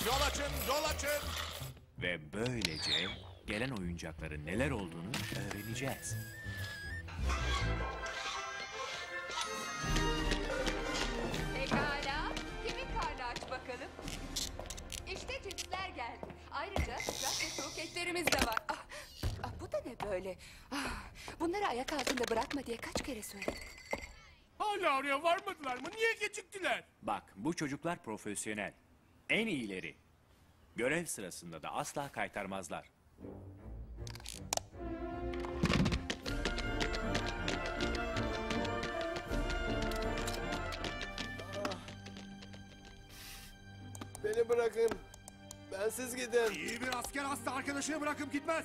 Yol açın, yol açın. Ve böylece gelen oyuncakların neler olduğunu öğreneceğiz. Pekala. Kimin karnı aç bakalım? İşte cipsler geldi. Ayrıca sıcak ve soğuk etlerimiz de var. Bu da ne böyle? Bunları ayak altında bırakma diye kaç kere söyledim. Hala oraya varmadılar mı? Niye geciktiler? Bak, bu çocuklar profesyonel. En iyileri. Görev sırasında da asla kaytarmazlar. Beni bırakın. Bensiz gidin. İyi bir asker hasta arkadaşını bırakıp gitmez.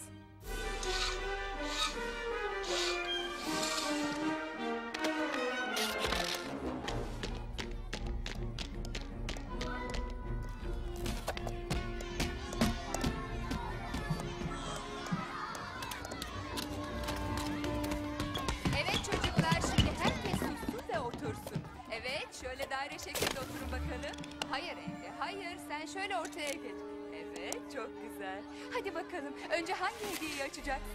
Evet çocuklar, şimdi herkes sussun ve otursun. Evet, şöyle daire şeklinde oturun bakalım. Hayır Enge, hayır. Sen şöyle ortaya geç. Evet, çok güzel. Hadi bakalım, önce hangi hediyeyi açacaksın?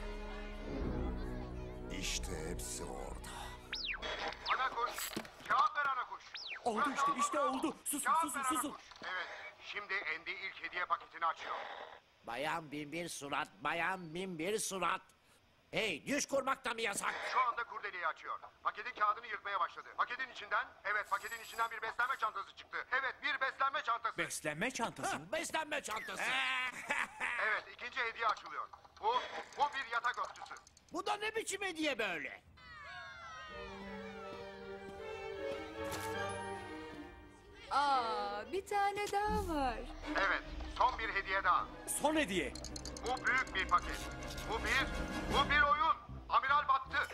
İşte hepsi orada. Ana kuş, cevap ver ana kuş. Oldu işte oldu. Susun, Cevap susun, ver ana susun. kuş. Evet, şimdi Andy ilk hediye paketini açıyor. Bayan binbir surat, bayan binbir surat. Hey, düş kurmak da mı yasak? Şu anda kurdeleyi açıyor. Paketin kağıdını yırtmaya başladı. Paketin içinden bir beslenme çantası çıktı. Evet, bir beslenme çantası. Beslenme çantası mı? Beslenme çantası. Evet, ikinci hediye açılıyor. Bu bir yatak örtüsü. Bu da ne biçim hediye böyle? Bir tane daha var. Evet, son bir hediye daha. Son hediye. Bu büyük bir paket. Bu bir oyun. Amiral battı.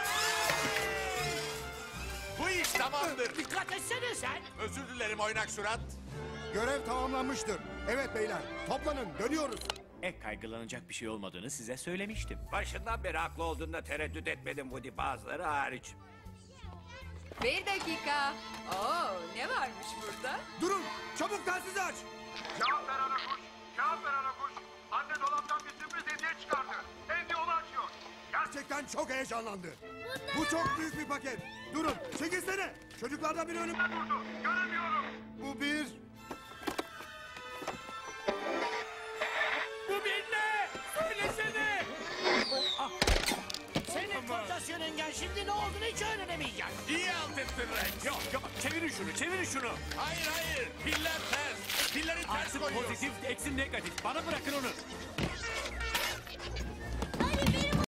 Bu iş tamamdır. Dikkat etsene sen. Özür dilerim oynak surat. Görev tamamlanmıştır. Evet beyler, toplanın, dönüyoruz. Kaygılanacak bir şey olmadığını size söylemiştim. Başından beri haklı olduğunda tereddüt etmedim Woody, bazıları hariç. Bir dakika. Ne varmış burada? Durun, çabuk telsizi aç. Cevap ver ana kuş. Cevap ver ana kuş. Anne dolaptan bir sürpriz hediye çıkardı. Andy onu açıyor. Gerçekten çok heyecanlandı. Bu çok büyük bir paket. Durun, çekilsene. Çocuklardan biri önüme... Durdu. Göremiyorum. Bu bir... Bu bir ne? Söylesene. Senin fantasyon engen şimdi ne olduğunu hiç öğrenemeyeceksin. İyi alt ettin Rex. Yok, çevirin şunu. Hayır. Piller ters. Pillerin tersi Artı koyuyorsun. pozitif, eksi negatif. Bana bırakın onu.